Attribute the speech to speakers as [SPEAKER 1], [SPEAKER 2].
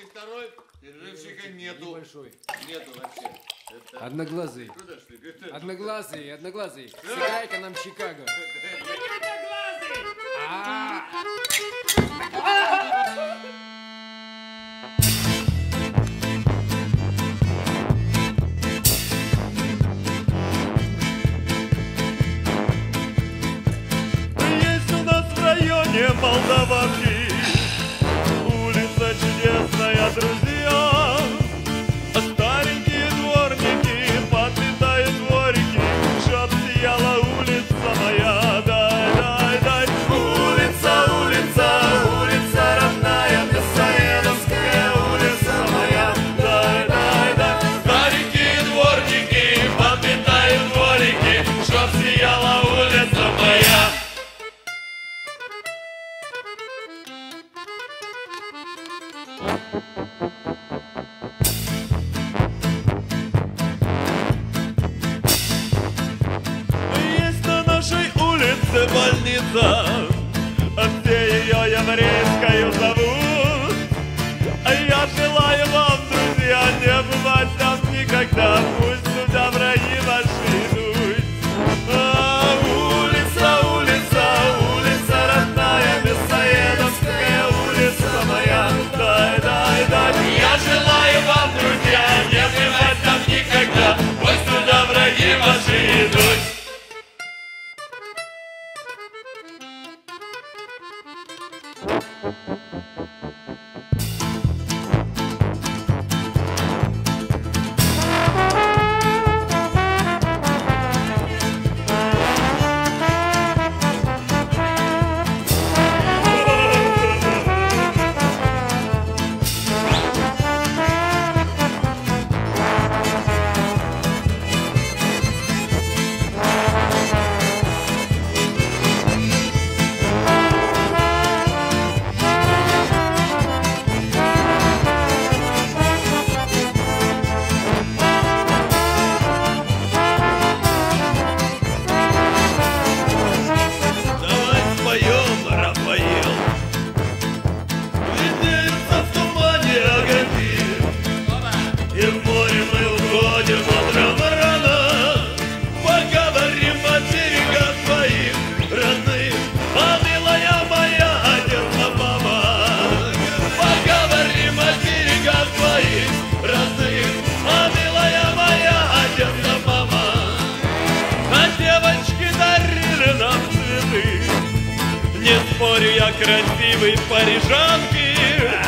[SPEAKER 1] второй перерывчика нету.
[SPEAKER 2] Небольшой.
[SPEAKER 1] Нету вообще. Это...
[SPEAKER 2] Одноглазый.
[SPEAKER 1] Куда ж ты? Это...
[SPEAKER 2] Одноглазый, одноглазый. Сыграй-ка нам Чикаго.
[SPEAKER 3] Есть у нас в районе Молдаванки улица чудесная, друзья. Старенькие дворники подметают дворики, чтоб сияла улица моя. Дай, дай, дай. Улица, улица, улица родная, Мясоедовская улица моя. Дай, дай, дай. Старенькие дворники подметают дворики, чтоб сияла улица моя. Есть на нашей улице больница, все ее еврейскою зовут. Я желаю вам, друзья, не бывать там никогда, пусть туда враги ваши идут. Улица, улица, улица родная, Мясоедовская улица моя. Дай, дай, дай. Я желаю вам, друзья, не бывать там никогда, пусть туда враги ваши идут. Давай споем, Рафаэл. Виднеются в тумане огоньки, и в море мы уходим утром рано. Поговорим о берегах твоих родных, а милая моя одесса мама. Поговорим о берегах твоих родных, а милая моя одесса мама. А девочки дарили нам цветы. Не спорю, я красивый парижанки,